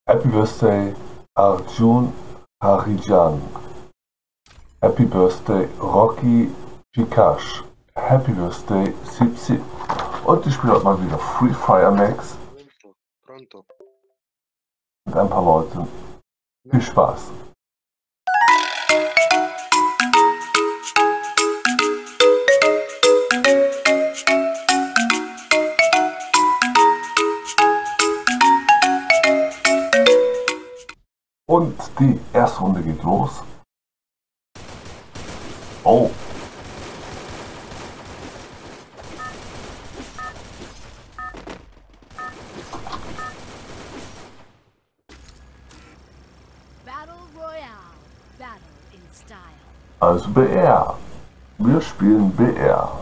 Happy Birthday Arjun Harijan. Happy Birthday Rocky Vikash. Happy Birthday Sipsi. Und ich spiele heute mal wieder Free Fire Max Pronto, pronto. mit ein paar Leuten. Viel Spaß. Und die erste Runde geht los. Oh. Battle Royale. Battle in style. Also BR. Wir spielen BR.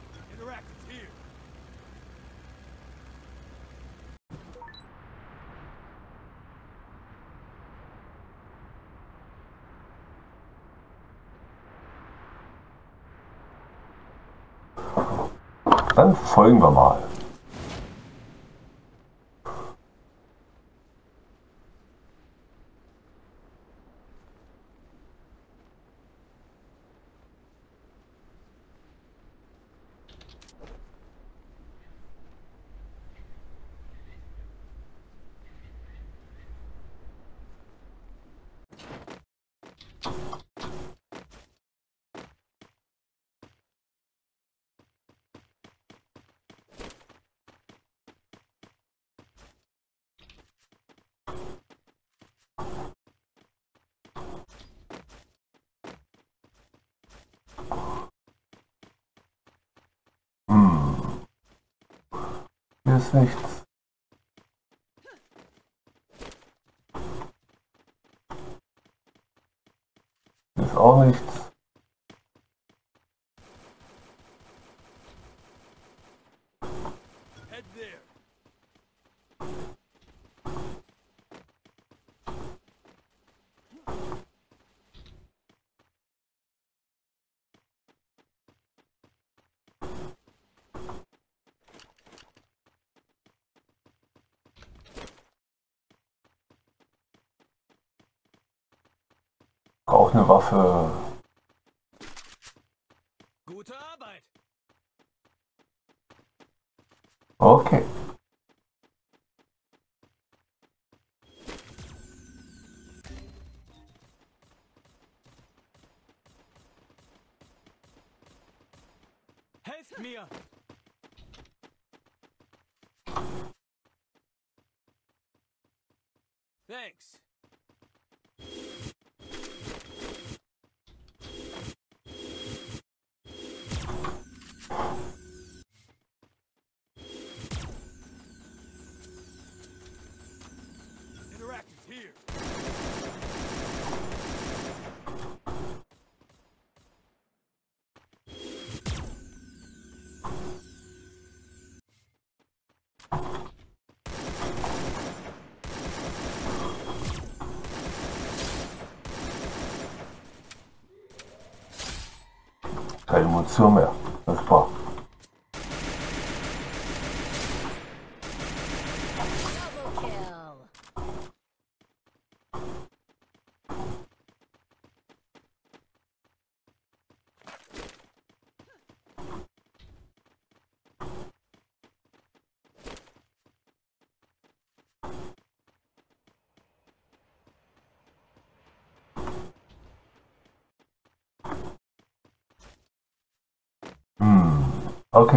Dann folgen wir mal. Hier ist nichts. Hier ist auch nichts. Brauche eine Waffe. Gute Arbeit. Okay. Helft mir. Thanks. Interactive here. Keine Munition mehr. Super. Double kill. Okay.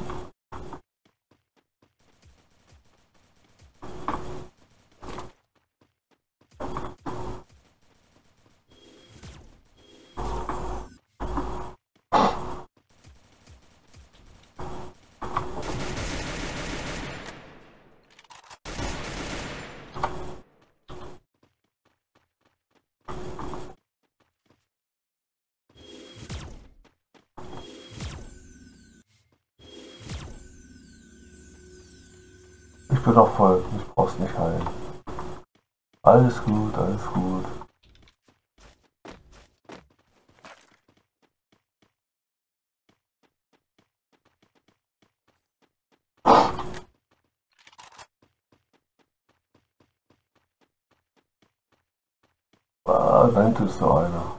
Ich bin doch voll. Ich brauch's nicht heilen. Alles gut, alles gut. Ah, da hinten ist so einer.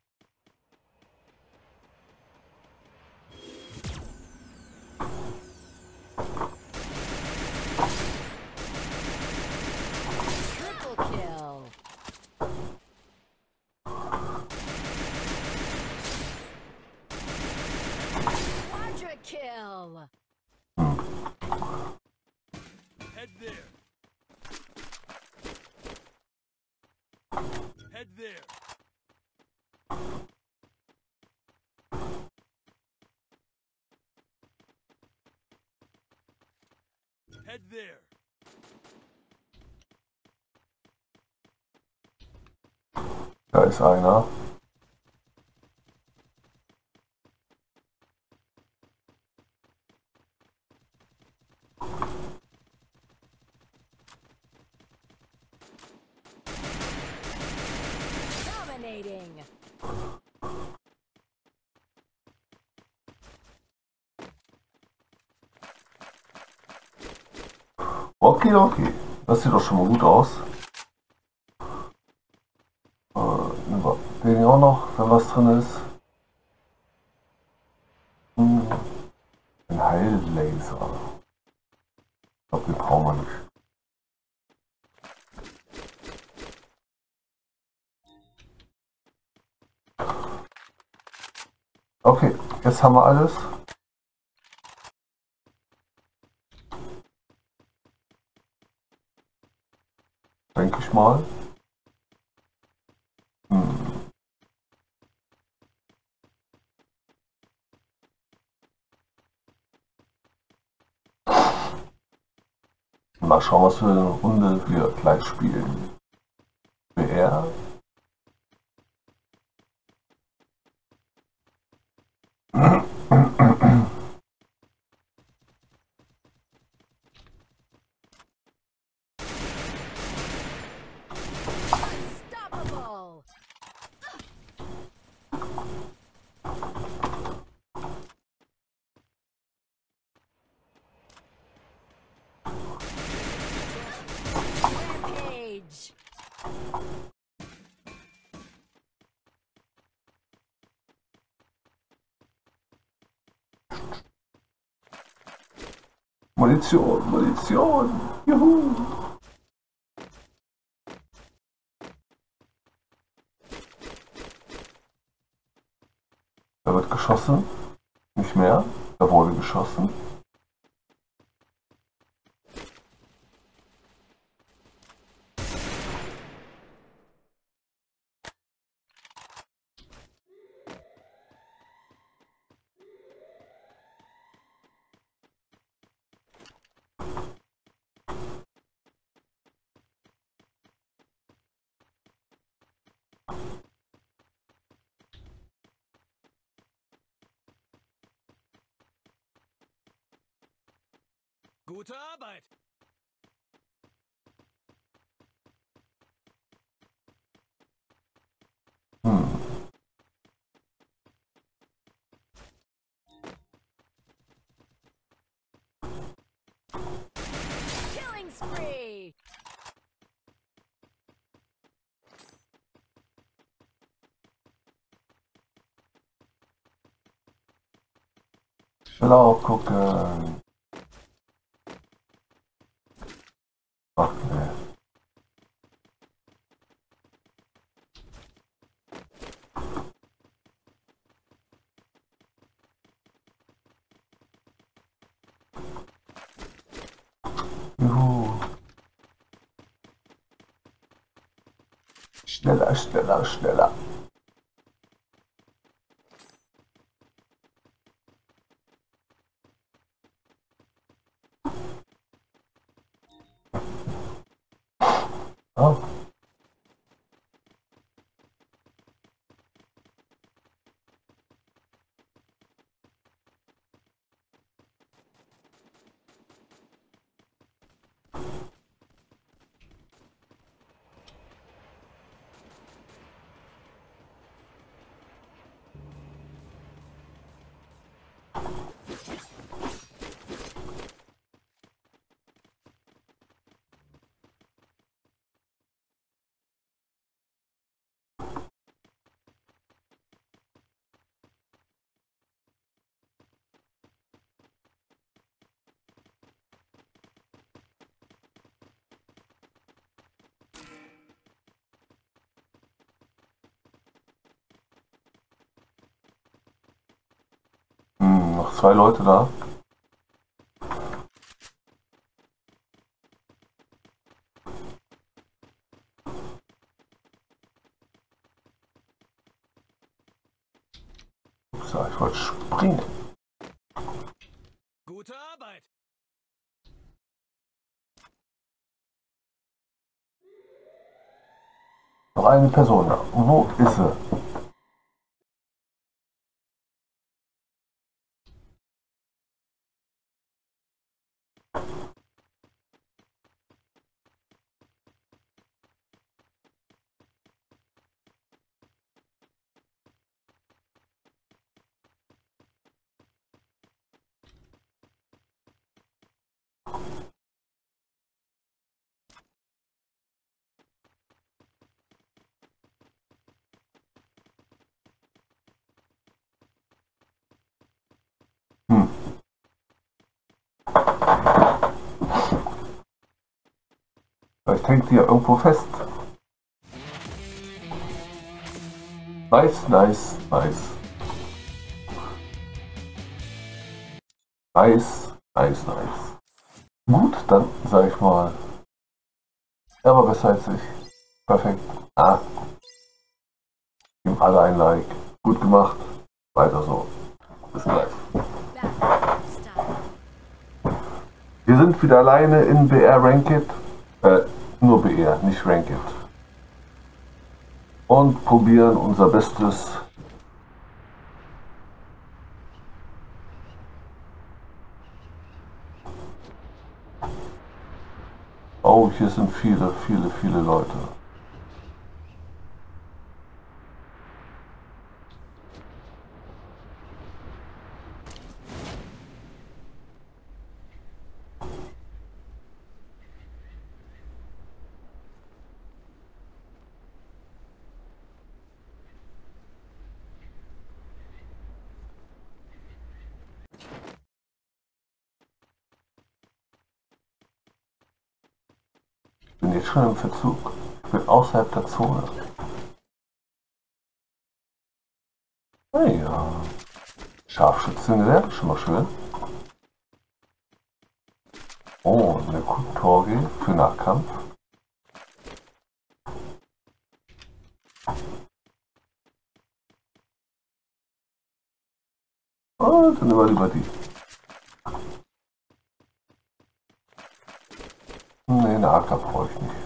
Triple kill. Quadra kill. Head there. Head there. Head there. Da ist einer. Dominating. Okay, okay. Das sieht doch schon mal gut aus. Nehmen wir den hier auch noch, wenn was drin ist. Ein Heillaser. Ich glaube, den brauchen wir nicht. Okay, jetzt haben wir alles. Denke ich mal. Mal schauen, was für eine Runde wir gleich spielen. BR. Unstoppable. Rampage. Munition, Munition. Juhu. Da wird geschossen. Nicht mehr. Da wurde geschossen. Gute Arbeit. Killing spree. Ich will auch gucken. Ach, nee. Juhu. Schneller, schneller, schneller. Oh. noch 2 Leute da. So, ich wollte springen. Gute Arbeit. Noch eine Person da. Wo ist sie? Hm. Vielleicht hängt die ja irgendwo fest. Nice, nice, nice. Nice, nice, nice. Gut, dann sage ich mal, er war besser als ich. Perfekt. Ah, geben alle ein Like. Gut gemacht. Weiter so. Bis gleich. Battle style. Wir sind wieder alleine in BR Ranked. Nur BR, nicht Ranked. Und probieren unser Bestes. Oh, hier sind viele, viele, viele Leute. Ich bin jetzt schon im Verzug. Ich bin außerhalb der Zone. Naja. Scharfschützengewehr, schon mal schön. Oh, eine Torge für Nahkampf. Oh, dann über die. Nee, eine AK brauche ich nicht.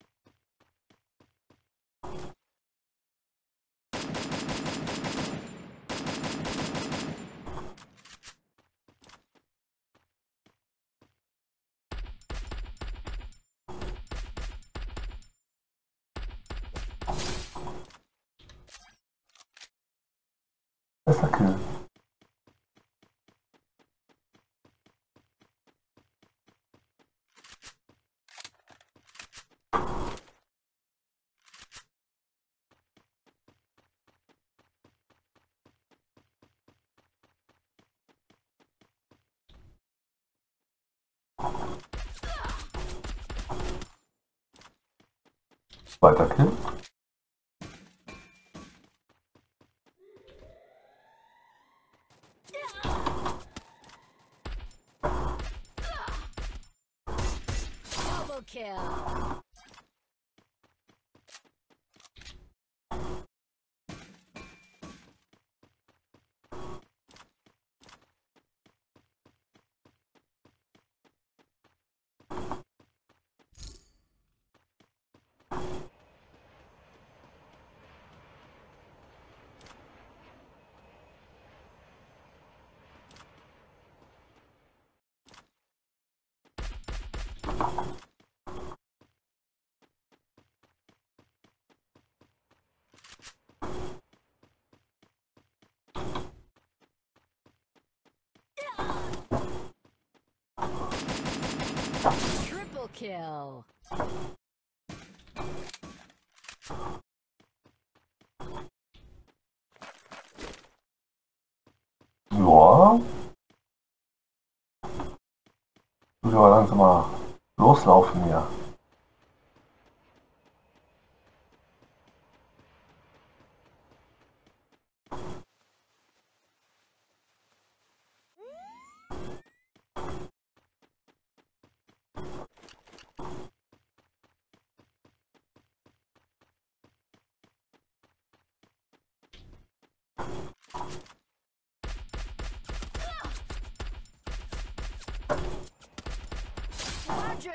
Besser Kill. Zweiter Kill. Double kill. Triple kill. Ja. Muss ich aber langsam mal loslaufen hier.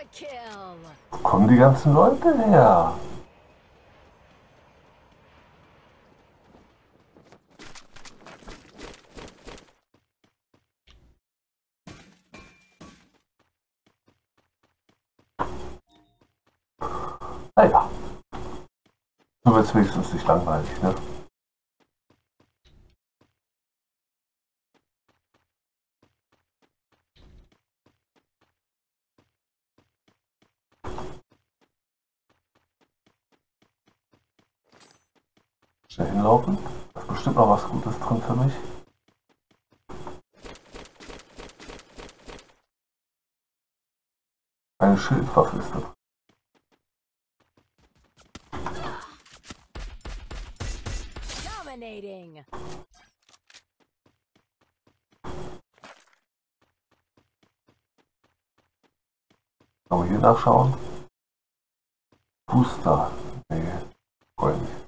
kill. Wo kommen die ganzen Leute her? Naja, so wird es wenigstens nicht langweilig, ne? Schnell hinlaufen. Da ist bestimmt noch was Gutes drin für mich. Eine Schildwaffe ist da. Dominating. Kann man hier nachschauen? Booster. Nee, wollen nicht.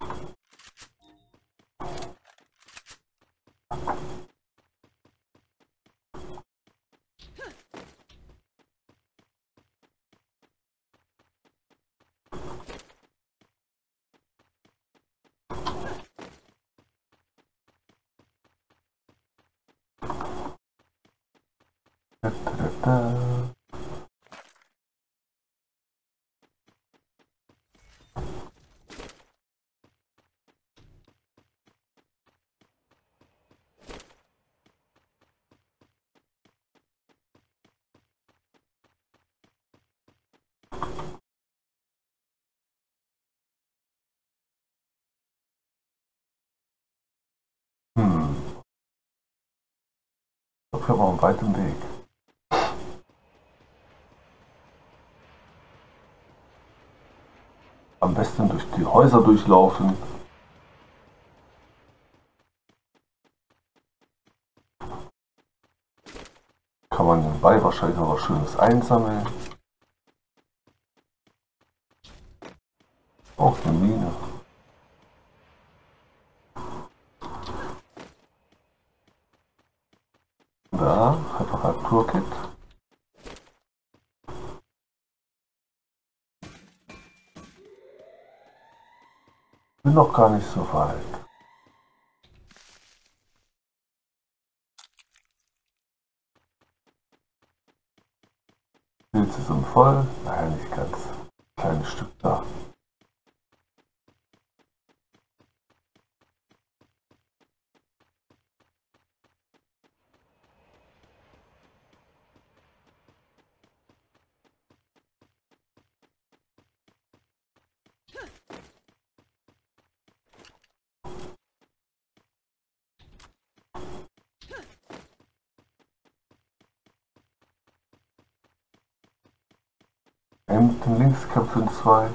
Ich habe noch einen weiten Weg. Am besten durch die Häuser durchlaufen. Kann man nebenbei wahrscheinlich noch was Schönes einsammeln. Auch eine Mine. Da, Reparaturkit. Bin noch gar nicht so weit. Pilze sind voll. Naja, nicht ganz. Kleines Stück da. Hinten links kämpfen zwei.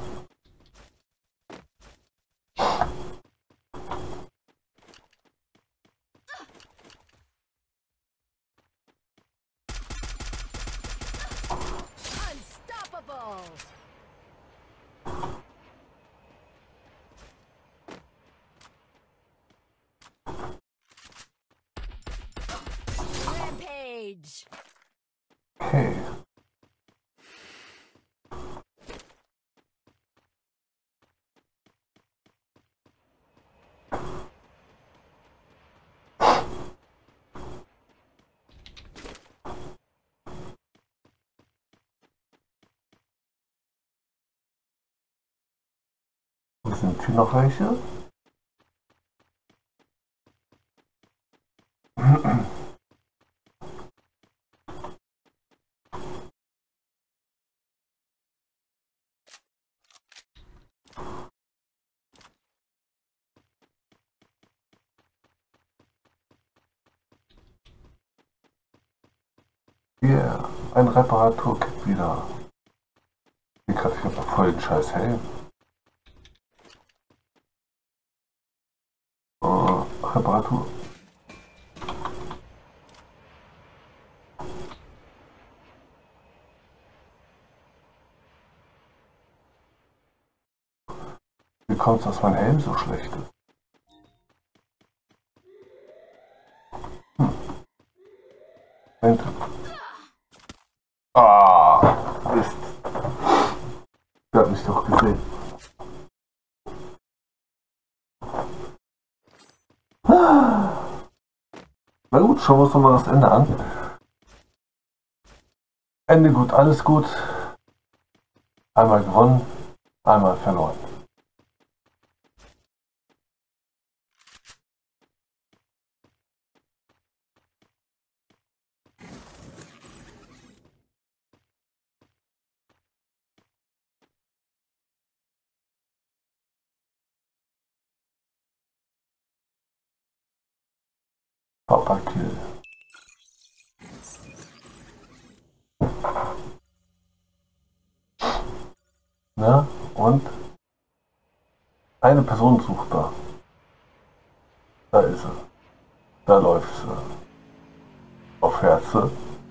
Unstoppable. Rampage. Okay. Sind hier noch welche? Hier, ein Reparaturkit wieder. Ich habe voll den scheiß Helm. Reparatur. Wie kommt es, dass mein Helm so schlecht ist? Moment. Ah, Mist. gesehen. Na gut, schauen wir uns nochmal das Ende an. Ende gut, alles gut. Einmal gewonnen, einmal verloren. Papa Kill. Na, und eine Person sucht da. Da ist sie. Da läuft sie. Auf Herze.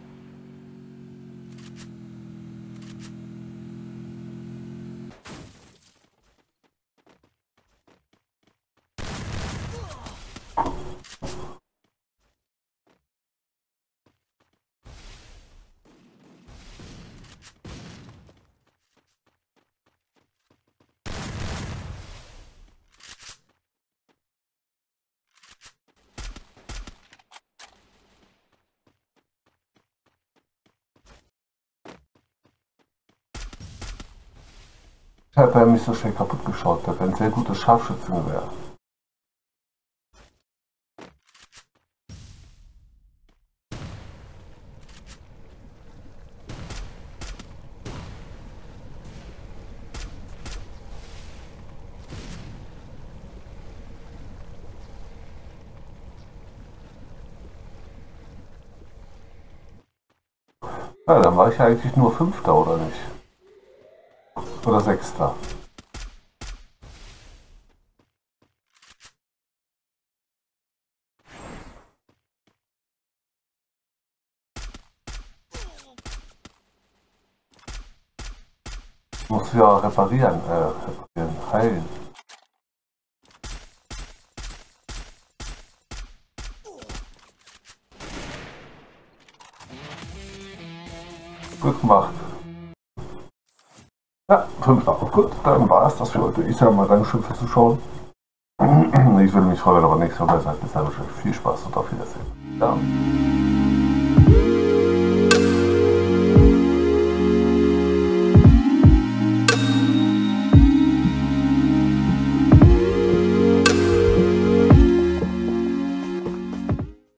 Ich habe mich so schnell kaputt geschaut. Der hat ein sehr gutes Scharfschützengewehr. Ja, dann war ich ja eigentlich nur Fünfter, oder nicht? Oder Sechster. Ich muss ja reparieren, heilen. Gut gemacht. Ja, Fünfter. Gut, dann war es das für heute. Ich sage mal Dankeschön fürs Zuschauen. Ich würde mich freuen, wenn ihr aber nächstes Mal seid. Bis dann wünsche ich euch viel Spaß und auf Wiedersehen. Ja.